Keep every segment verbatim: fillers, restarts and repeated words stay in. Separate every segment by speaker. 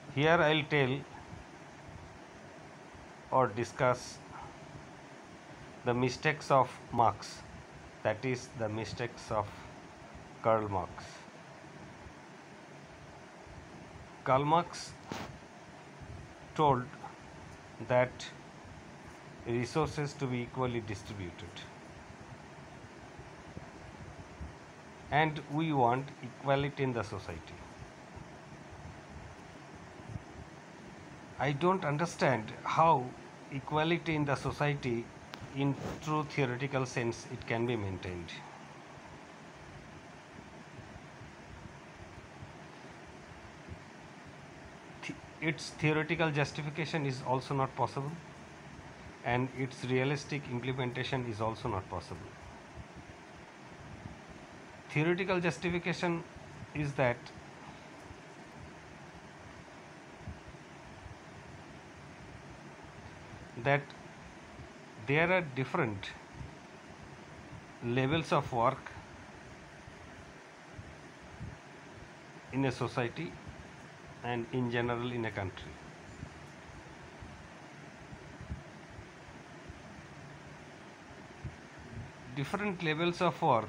Speaker 1: Here I'll tell or discuss the mistakes of Marx, that is, the mistakes of Karl Marx. Karl Marx told that resources to be equally distributed, and we want equality in the society. I don't understand how equality in the society, in true theoretical sense, it can be maintained. Th- its theoretical justification is also not possible, and its realistic implementation is also not possible. Theoretical justification is that that there are different levels of work in a society and in general in a country. Different levels of work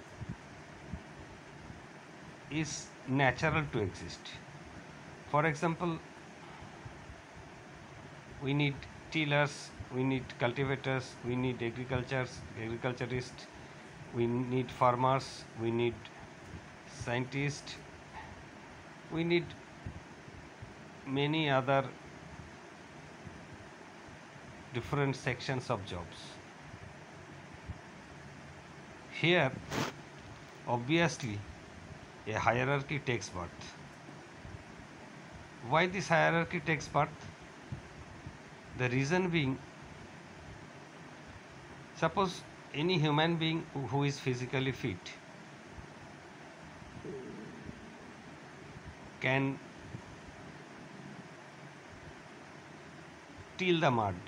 Speaker 1: is natural to exist. For example, we need tillers, we need cultivators, we need agricultures, agriculturists, we need farmers, we need scientists, we need many other different sections of jobs. Here, obviously, a hierarchy takes birth. Why this hierarchy takes birth? The reason being, suppose any human being who is physically fit can till the mud,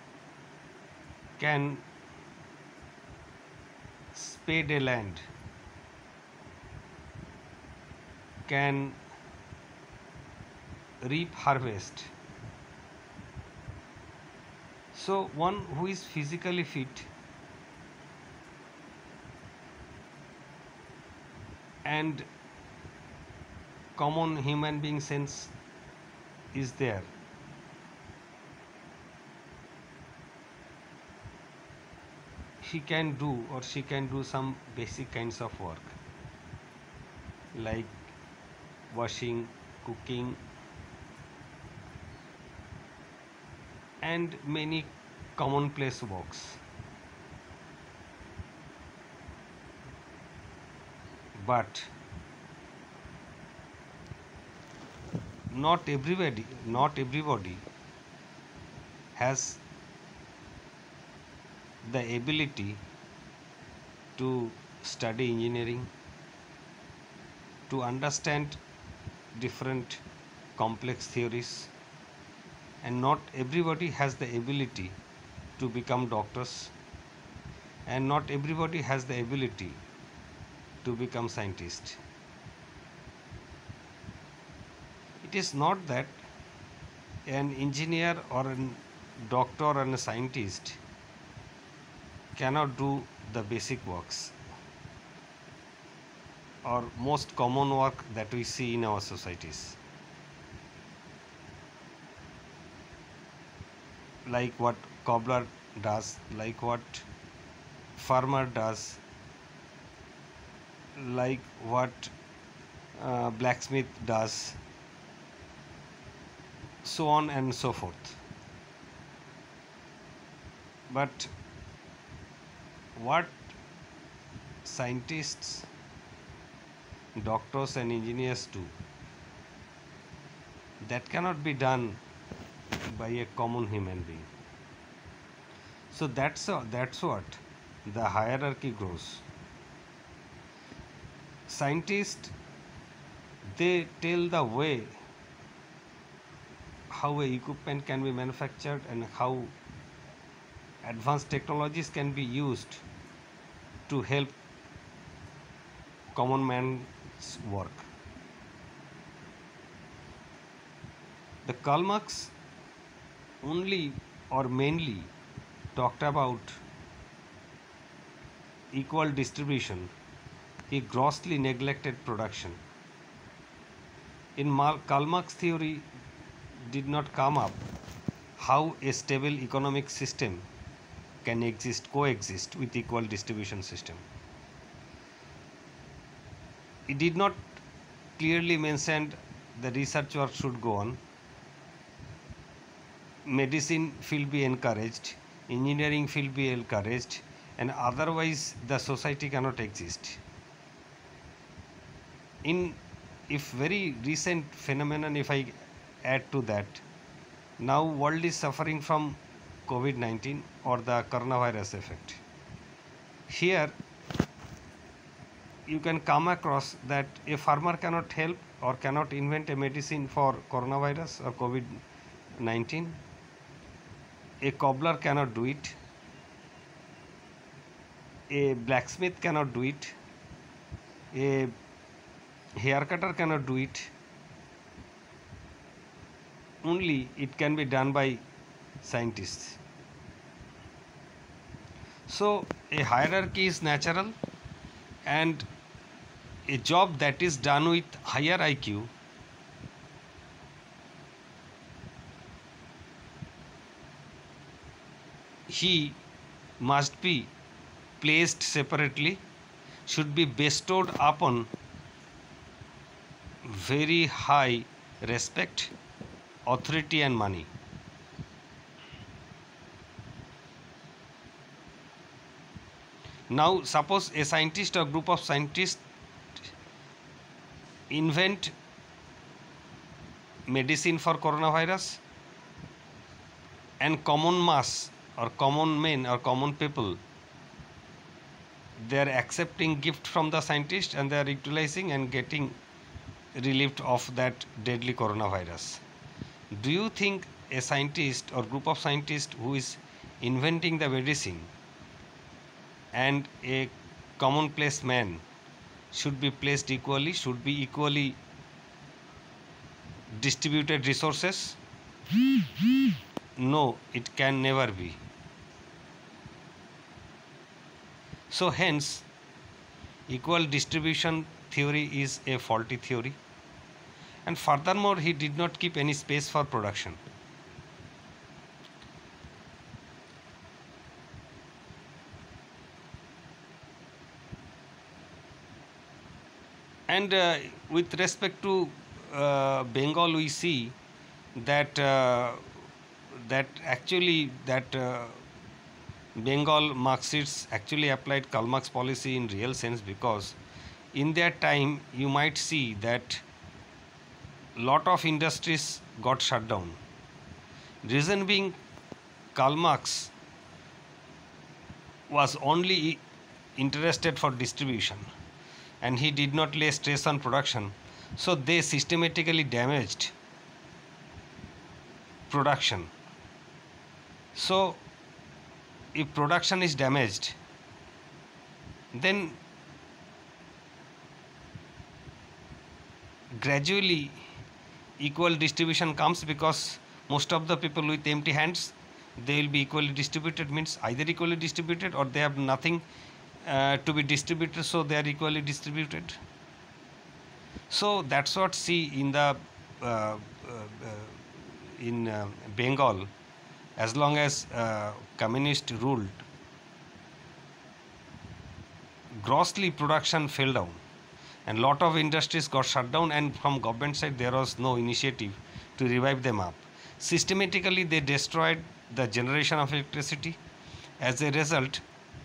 Speaker 1: can spade a land, can reap harvest. So one who is physically fit and common human being sense is there, he can do or she can do some basic kinds of work like washing, cooking, and many commonplace works. But not everybody, not everybody has the ability to study engineering, to understand different complex theories, and not everybody has the ability to become doctors, and not everybody has the ability to become scientists. It is not that an engineer or a doctor or a scientist cannot do the basic works or most common work that we see in our societies, like what cobbler does, like what farmer does, like what uh, blacksmith does, so on and so forth. But what scientists, doctors, and engineers do, that cannot be done by a common human being. So that's a, that's what the hierarchy grows. Scientists, they tell the way how a equipment can be manufactured and how advanced technologies can be used to help common man's work. The Karl Marx only or mainly talked about equal distribution. He grossly neglected production. In Mar- Karl Marx theory did not come up how a stable economic system can exist, coexist with equal distribution system. It did not clearly mention the research work should go on, medicine field be encouraged, engineering field be encouraged, and otherwise the society cannot exist. In if very recent phenomenon, if I add to that, now world is suffering from COVID nineteen or the coronavirus effect. Here you can come across that a farmer cannot help or cannot invent a medicine for coronavirus or COVID nineteen. A cobbler cannot do it. A blacksmith cannot do it. A hair cutter cannot do it. Only it can be done by scientists. So a hierarchy is natural, and a job that is done with higher I Q he must be placed separately, should be bestowed upon very high respect, authority and money. Now suppose a scientist or group of scientists invent medicine for coronavirus, and common mass or common men or common people, they are accepting gift from the scientist and they are utilizing and getting relieved of that deadly coronavirus. Do you think a scientist or group of scientists who is inventing the medicine and a commonplace man should be placed equally, should be equally distributed resources? No, it can never be. So hence, equal distribution theory is a faulty theory, and furthermore he did not keep any space for production. And uh, with respect to uh, Bengal, we see that uh, that actually that uh, Bengal Marxists actually applied Karl Marx policy in real sense, because in their time you might see that lot of industries got shut down. Reason being, Karl Marx was only interested for distribution and he did not lay stress on production, so they systematically damaged production. So if production is damaged, then gradually equal distribution comes, because most of the people with empty hands, they will be equally distributed, means either equally distributed or they have nothing uh, to be distributed, so they are equally distributed. So that's what see in the uh, uh, in uh, Bengal, as long as uh, communist ruled, grossly production fell down and lot of industries got shut down, and from government side there was no initiative to revive them up. Systematically they destroyed the generation of electricity. As a result,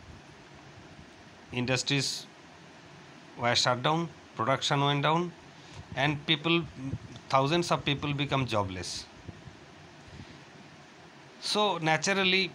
Speaker 1: industries were shut down, production went down, and people, thousands of people become jobless. So naturally,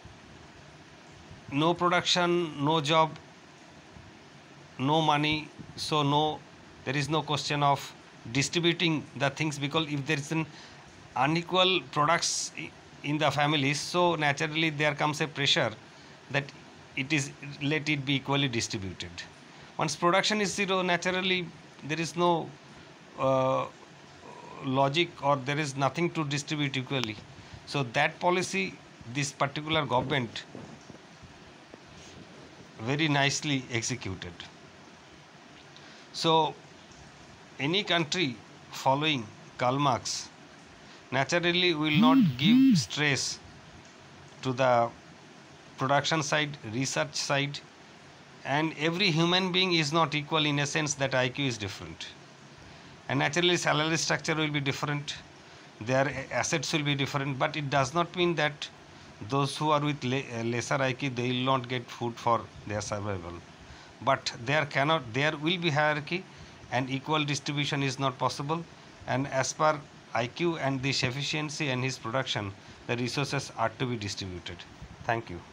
Speaker 1: no production, no job, no money, so no, there is no question of distributing the things, because if there is an unequal products in the families, so naturally there comes a pressure that it is, let it be equally distributed. Once production is zero, naturally there is no uh, logic or there is nothing to distribute equally. So that policy this particular government very nicely executed. So any country following Karl Marx naturally will not give stress to the production side, research side, and every human being is not equal in a sense that I Q is different. And naturally salary structure will be different, their assets will be different, but it does not mean that those who are with lesser I Q they will not get food for their survival. But there cannot, there will be hierarchy and equal distribution is not possible, and as per I Q and this efficiency and his production, the resources are to be distributed. Thank you.